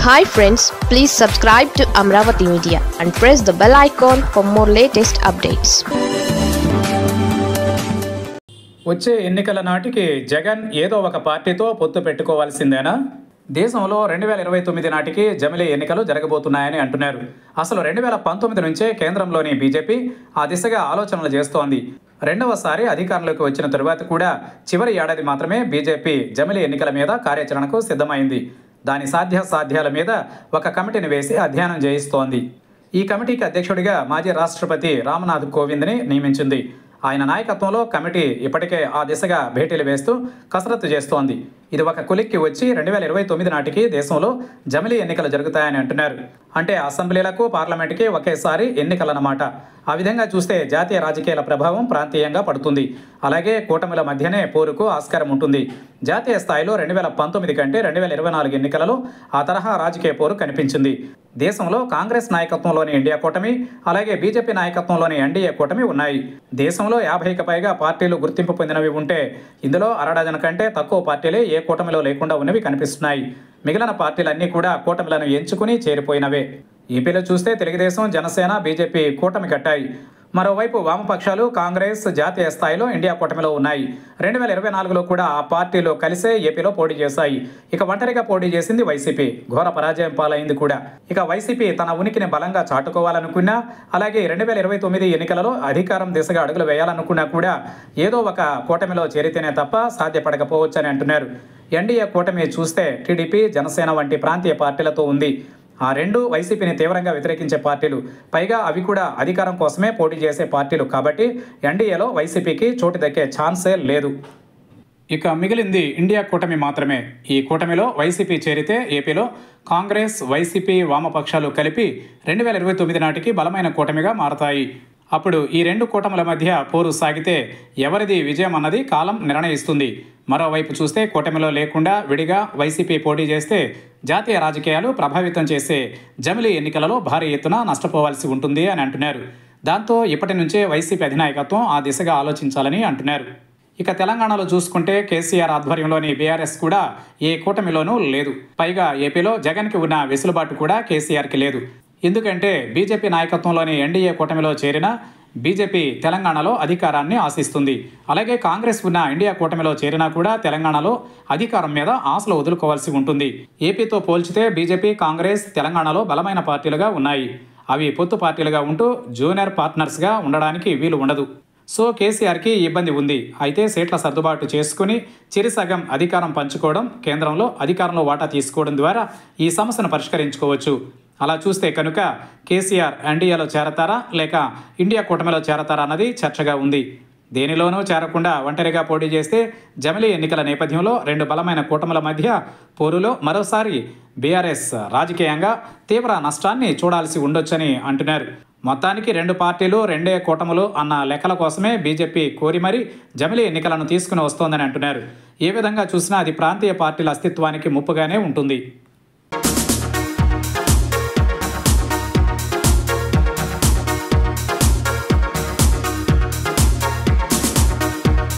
Hi friends, please subscribe to Amravati Media and press the bell icon for more latest updates. వచ్చే ఎన్నికల నాటికి జగన్ ఏదో ఒక పార్టీతో పొత్తు పెట్టుకోవాల్సిందేనా? దేశంలో 2029 నాటికి జమిలీ ఎన్నికలు జరగబోతున్నాయని అంటున్నారు. అసలు 2019 నుంచే కేంద్రంలోని బీజేపీ ఆ దిశగా ఆలోచనలు చేస్తోంది. రెండవసారి అధికారంలోకి వచ్చిన తరువాత కూడా చివరి ఏడాది మాత్రమే బీజేపీ జమిలీ ఎన్నికల మీద కార్యాచరణకు సిద్ధమైంది. దాని సాధ్యాసాధ్యాల మీద ఒక కమిటీని వేసి అధ్యయనం చేయిస్తోంది. ఈ కమిటీకి అధ్యక్షుడిగా మాజీ రాష్ట్రపతి రామ్నాథ్ కోవింద్ని నియమించింది. ఆయన నాయకత్వంలో కమిటీ ఇప్పటికే ఆ దిశగా భేటీలు వేస్తూ కసరత్తు చేస్తోంది. ఇది ఒక కొలిక్కి వచ్చి 2029 నాటికి దేశంలో జమిలీ ఎన్నికలు జరుగుతాయని అంటున్నారు. అంటే అసెంబ్లీలకు పార్లమెంటుకి ఒకేసారి ఎన్నికలన్నమాట. ఆ విధంగా చూస్తే జాతీయ రాజకీయాల ప్రభావం ప్రాంతీయంగా పడుతుంది. అలాగే కూటమిల మధ్యనే పోరుకు ఆస్కారం ఉంటుంది. జాతీయ స్థాయిలో 2019 కంటే 2024 ఎన్నికలలో ఆ తరహా రాజకీయ పోరు కనిపించింది. దేశంలో కాంగ్రెస్ నాయకత్వంలోని ఇండియా కూటమి, అలాగే బీజేపీ నాయకత్వంలోని ఎన్డీఏ కూటమి ఉన్నాయి. దేశంలో 50కి పైగా పార్టీలు గుర్తింపు పొందినవి ఉంటే ఇందులో అరడజన కంటే తక్కువ పార్టీలే ఏ కూటమిలో లేకుండా ఉన్నవి కనిపిస్తున్నాయి. మిగిలిన పార్టీలన్నీ కూడా కూటమిలను ఎంచుకుని చేరిపోయినవే. ఏపీలో చూస్తే తెలుగుదేశం, జనసేన, బీజేపీ కూటమి కట్టాయి. మరోవైపు వామపక్షాలు, కాంగ్రెస్ జాతీయ స్థాయిలో ఇండియా కూటమిలో ఉన్నాయి. 2024లో కూడా ఆ పార్టీలు కలిసే ఏపీలో పోటీ చేశాయి. ఇక ఒంటరిగా పోటీ చేసింది వైసీపీ. ఘోర పరాజయం పాలైంది కూడా. ఇక వైసీపీ తన ఉనికిని బలంగా చాటుకోవాలనుకున్నా, అలాగే 2029 ఎన్నికలలో అధికారం దిశగా అడుగులు వేయాలనుకున్నా కూడా ఏదో ఒక కూటమిలో చేరితేనే తప్ప సాధ్యపడకపోవచ్చని అంటున్నారు. ఎన్డీఏ కూటమి చూస్తే టీడీపీ, జనసేన వంటి ప్రాంతీయ పార్టీలతో ఉంది. ఆ రెండు వైసీపీని తీవ్రంగా వ్యతిరేకించే పార్టీలు. పైగా అవి కూడా అధికారం కోసమే పోటీ చేసే పార్టీలు కాబట్టి ఎన్డీఏలో వైసీపీకి చోటు దక్కే ఛాన్సే లేదు. ఇక మిగిలింది ఇండియా కూటమి మాత్రమే. ఈ కూటమిలో వైసీపీ చేరితే ఏపీలో కాంగ్రెస్, వైసీపీ, వామపక్షాలు కలిపి 2029 నాటికి బలమైన కూటమిగా మారతాయి. అప్పుడు ఈ రెండు కూటముల మధ్య పోరు సాగితే ఎవరిది విజయం అన్నది కాలం నిర్ణయిస్తుంది. మరోవైపు చూస్తే కూటమిలో లేకుండా విడిగా వైసీపీ పోటీ చేస్తే జాతీయ రాజకీయాలు ప్రభావితం చేసే జమిలీ ఎన్నికలలో భారీ ఎత్తున నష్టపోవాల్సి ఉంటుంది అని అంటున్నారు. దాంతో ఇప్పటి నుంచే వైసీపీ అధినాయకత్వం ఆ దిశగా ఆలోచించాలని అంటున్నారు. ఇక తెలంగాణలో చూసుకుంటే కేసీఆర్ ఆధ్వర్యంలోని బీఆర్ఎస్ కూడా ఏ కూటమిలోనూ లేదు. పైగా ఏపీలో జగన్కి ఉన్న వెసులుబాటు కూడా కేసీఆర్కి లేదు. ఎందుకంటే బీజేపీ నాయకత్వంలోని ఎన్డీఏ కూటమిలో చేరిన బీజేపీ తెలంగాణలో అధికారాన్ని ఆశిస్తుంది. అలాగే కాంగ్రెస్ ఉన్న ఇండియా కూటమిలో చేరినా కూడా తెలంగాణలో అధికారం మీద ఆశలు వదులుకోవాల్సి ఉంటుంది. ఏపీతో పోల్చితే బీజేపీ, కాంగ్రెస్ తెలంగాణలో బలమైన పార్టీలుగా ఉన్నాయి. అవి పొత్తు పార్టీలుగా ఉంటూ జూనియర్ పార్ట్నర్స్గా ఉండడానికి వీలు ఉండదు. సో కేసీఆర్కి ఇబ్బంది ఉంది. అయితే సీట్ల సర్దుబాటు చేసుకుని చిరిసగం అధికారం పంచుకోవడం, కేంద్రంలో అధికారంలో వాటా తీసుకోవడం ద్వారా ఈ సమస్యను పరిష్కరించుకోవచ్చు. అలా చూస్తే కనుక కేసీఆర్ ఎన్డీఏలో చేరతారా లేక ఇండియా కూటమిలో చేరతారా అన్నది చర్చగా ఉంది. దేనిలోనూ చేరకుండా ఒంటరిగా పోటీ చేస్తే జమిలీ ఎన్నికల నేపథ్యంలో రెండు బలమైన కూటముల మధ్య పోరులో మరోసారి బీఆర్ఎస్ రాజకీయంగా తీవ్ర నష్టాన్ని చూడాల్సి ఉండొచ్చని అంటున్నారు. మొత్తానికి రెండు పార్టీలు, రెండే కూటములు అన్న లెక్కల కోసమే బీజేపీ కోరి మరీ జమిలీ ఎన్నికలను తీసుకుని వస్తోందని అంటున్నారు. ఏ విధంగా చూసినా అది ప్రాంతీయ పార్టీల అస్తిత్వానికి ముప్పుగానే ఉంటుంది.